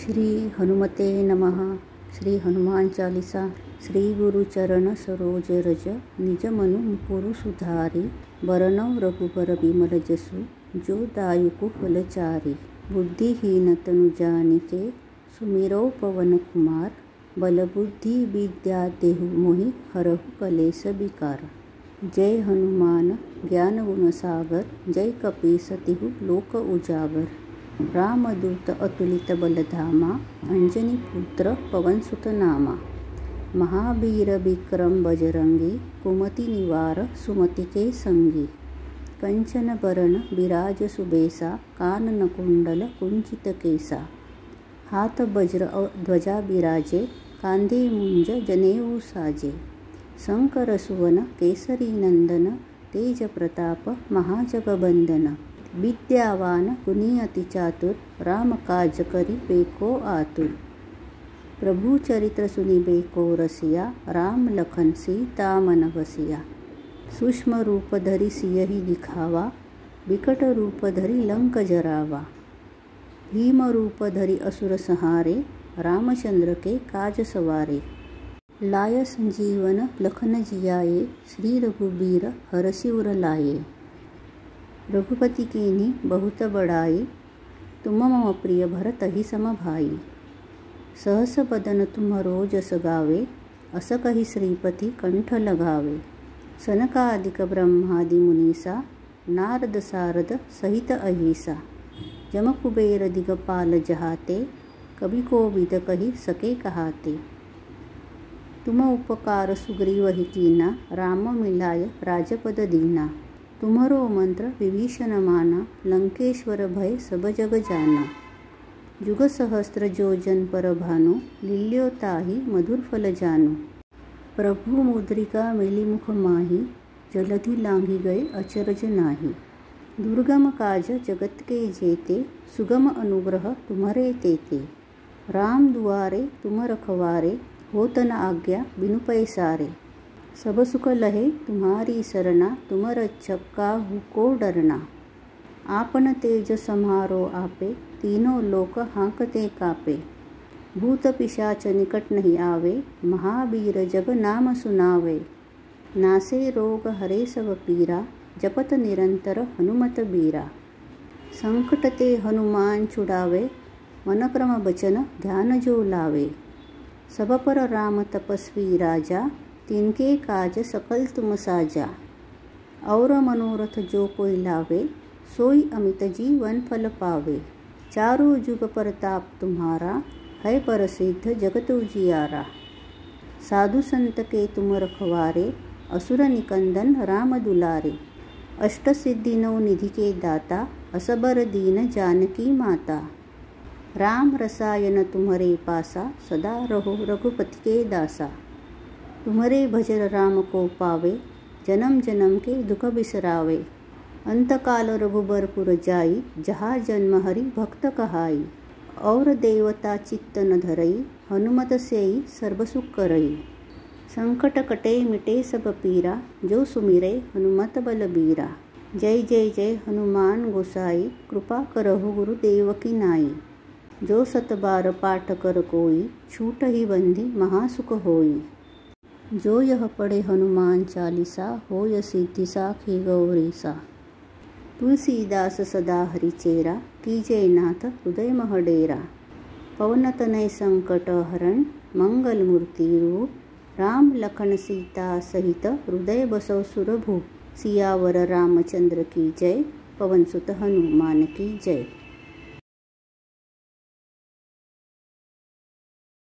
श्री हनुमते नमः। श्री हनुमान चालीसा। श्री गुरु चरण सरोज रज निज मनु मुकुरु सुधारी। बरनउँ रघुबर बिमल जसु जो दायकु फलचारी। बुद्धिहीन तनु जानिके सुमिरौ पवन कुमार। बल बुद्धि विद्या देहु मोहि हरहु कलेस विकार। जय हनुमान ज्ञान गुण सागर। जय कपीस तिहु लोक उजागर। रामदूत अतुलित बलधामा। अंजनी पुत्र पवनसुत नामा। महावीर विक्रम बजरंगी। कुमति निवार सुमति के संगी। कंचन बरन विराज सुबेसा। कानन कुंडल कुंचित केसा। हाथ वज्र ध्वजा विराजे। कांधे मुंज जनेऊ साजे। शंकर सुवन केसरी नंदन। तेज प्रताप महाजगबंदन। विद्यावान गुणी अति चातुर। राम काज करि बेको आतुर। प्रभु चरित्र सुनि बेको रसिया। राम लखन सीता मन बसिया। सूक्ष्म रूप धरि सियहि दिखावा। विकट रूप धरि लंक जरावा। भीम रूप धरि असुर संहारे। रामचंद्र के काज सवारे। लाय संजीवन लखन जियाए। श्री रघुबीर हरषि उर लाए। रघुपति कीन्ही बहुत बड़ाई। तुम मम प्रिय भरत ही सम भाई। सहस बदन तुम्हरो जस गावे। अस कहि श्रीपति कंठ लगावे। सनकादिक ब्रह्मादि मुनीसा। नारद सारद सहित अहिसा। जम कुबेर दिगपाल जहाते। कवि कोविद कहि सके कहाते। तुम उपकार सुग्रीव ही कीना। राम मिलाय राजपद दीना। तुम्हरो मंत्र विभीषण माना। लंकेश्वर भय सब जग जाना। जुग सहस्त्र जोजन पर भानु। लील्यो ताहि मधुर फल जानु। प्रभु मुद्रिका मेली मुख माही। जलधि लांघि गए अचरज नाही। दुर्गम काज जगत के जेते। सुगम अनुग्रह तुम्हरे तेते। राम दुआरे तुम रखवारे। होत न आज्ञा बिनु पैसारे। सब सुख लहे तुम्हारी सरना। तुम रक्षक काहू को डरना। आपन तेज सम्हारो आपे। तीनों लोक हाँकते कापे। भूत पिशाच निकट नहीं आवे। महावीर जब नाम सुनावे। नासे रोग हरे सब पीरा। जपत निरंतर हनुमत बीरा। संकट ते हनुमान छुड़ावे। मन क्रम बचन ध्यान जो लावे। सब पर राम तपस्वी राजा। तिनके काज सकल तुम साजा। और मनोरथ जो कोई लावे। सोई अमित जीवन फल पावे। चारों जुग परताप तुम्हारा। है प्रसिद्ध जगत उजियारा। साधु संत के तुम रखवारे। असुर निकंदन राम दुलारे। अष्ट सिद्धि नौ निधि के दाता। असबर दीन जानकी माता। राम रसायन तुम्हरे पासा। सदा रहो रघुपति के दासा। तुम्हरे भजन राम को पावे। जन्म जन्म के दुख बिसरावे। अंतकाल रघुबरपुर जाई। जहाँ जन्म हरि भक्त कहाई। और देवता चित्त न धरई। हनुमत सेई सर्व सुख करई। संकट कटे मिटे सब पीरा। जो सुमिरे हनुमत बलबीरा। जय जय जय हनुमान गोसाई। कृपा करहु गुरुदेव की नाई। जो सत बार पाठ कर कोई। छूट ही बंधी महासुख होई। जो यह पढ़े हनुमान चालीसा। होय सिद्धि साखी गौरीसा। तुलसीदास सदा हरिचेरा। कीजय नाथ हृदय मह डेरा। पवन तनय संकट हरण। मंगल मूर्ति रूप। राम लखन सीता सहित। हृदय बसौ सुरभूप। सियावर रामचंद्र की जय। पवन सुत हनुमान की जय।